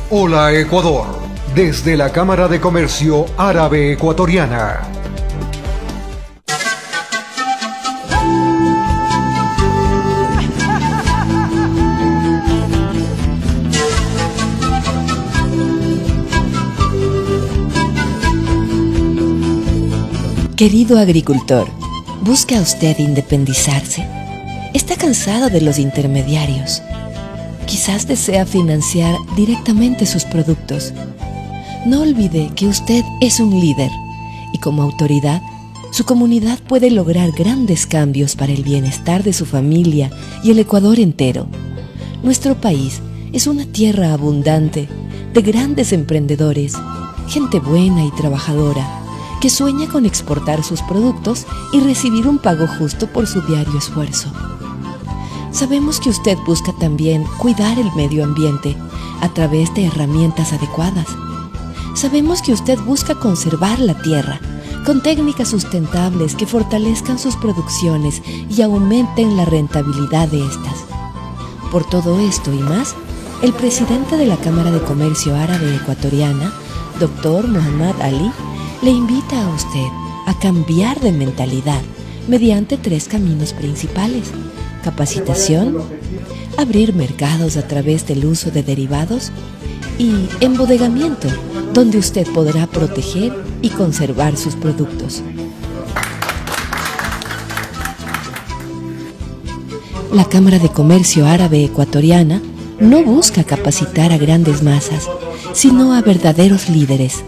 Hola Ecuador, desde la Cámara de Comercio Árabe Ecuatoriana. Querido agricultor, ¿busca usted independizarse? ¿Está cansado de los intermediarios? Quizás desea financiar directamente sus productos. No olvide que usted es un líder y como autoridad, su comunidad puede lograr grandes cambios para el bienestar de su familia y el Ecuador entero. Nuestro país es una tierra abundante de grandes emprendedores, gente buena y trabajadora, que sueña con exportar sus productos y recibir un pago justo por su diario esfuerzo. Sabemos que usted busca también cuidar el medio ambiente a través de herramientas adecuadas. Sabemos que usted busca conservar la tierra con técnicas sustentables que fortalezcan sus producciones y aumenten la rentabilidad de estas. Por todo esto y más, el presidente de la Cámara de Comercio Árabe Ecuatoriana, Dr. Mohammad Ali, le invita a usted a cambiar de mentalidad mediante 3 caminos principales: capacitación, abrir mercados a través del uso de derivados y embodegamiento, donde usted podrá proteger y conservar sus productos. La Cámara de Comercio Árabe Ecuatoriana no busca capacitar a grandes masas, sino a verdaderos líderes.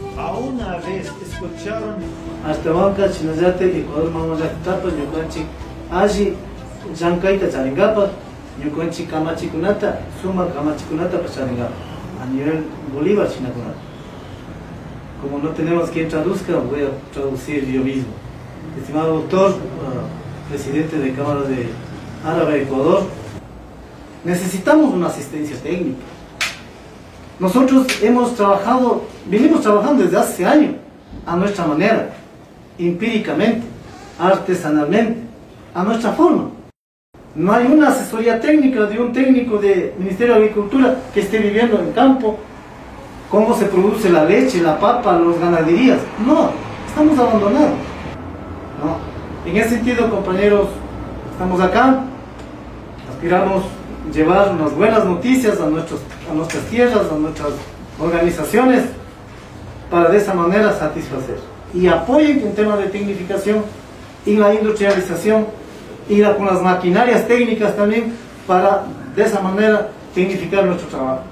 Hasta banca chinazate Ecuador mamazate tapa ñukanchik alli llankayta charingapak ñukanchik kamachikunata suma kamachikunata charingapa a nivel Bolívar chinakunata. Como no tenemos quien traduzca, voy a traducir yo mismo. Estimado doctor, presidente de Cámara de Árabe Ecuador, necesitamos una asistencia técnica. Nosotros venimos trabajando desde hace años a nuestra manera, empíricamente, artesanalmente, a nuestra forma. No hay una asesoría técnica de un técnico del Ministerio de Agricultura que esté viviendo en campo, cómo se produce la leche, la papa, las ganaderías. No, estamos abandonados. No. En ese sentido, compañeros, estamos acá, aspiramos llevar unas buenas noticias a nuestras tierras, a nuestras organizaciones, para de esa manera satisfacer. Y apoyen en temas de tecnificación y la industrialización y con las maquinarias técnicas también, para de esa manera tecnificar nuestro trabajo.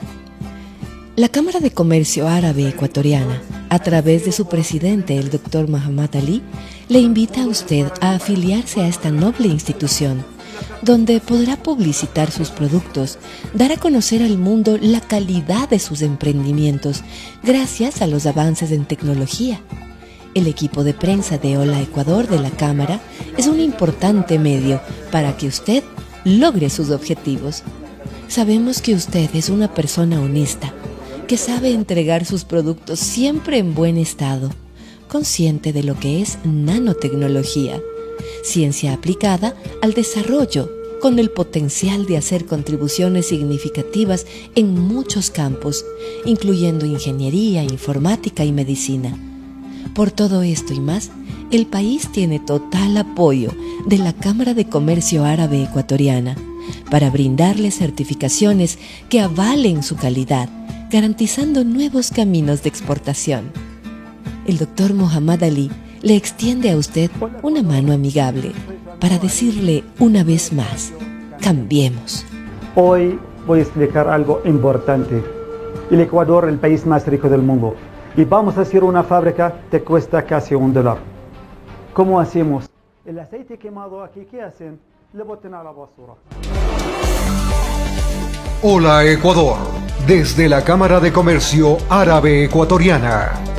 La Cámara de Comercio Árabe Ecuatoriana, a través de su presidente, el Dr. Mohammad Ali, le invita a usted a afiliarse a esta noble institución, donde podrá publicitar sus productos, dar a conocer al mundo la calidad de sus emprendimientos gracias a los avances en tecnología. El equipo de prensa de Hola Ecuador de la Cámara es un importante medio para que usted logre sus objetivos. Sabemos que usted es una persona honesta, que sabe entregar sus productos siempre en buen estado, consciente de lo que es nanotecnología, ciencia aplicada al desarrollo con el potencial de hacer contribuciones significativas en muchos campos, incluyendo ingeniería, informática y medicina. Por todo esto y más, el país tiene total apoyo de la Cámara de Comercio Árabe Ecuatoriana para brindarle certificaciones que avalen su calidad, garantizando nuevos caminos de exportación. El Dr. Mohammad Ali le extiende a usted una mano amigable para decirle una vez más: cambiemos. Hoy voy a explicar algo importante. El Ecuador es el país más rico del mundo y vamos a hacer una fábrica que cuesta casi $1. ¿Cómo hacemos? El aceite quemado aquí, ¿qué hacen? Le botan a la basura. Hola Ecuador, desde la Cámara de Comercio Árabe Ecuatoriana.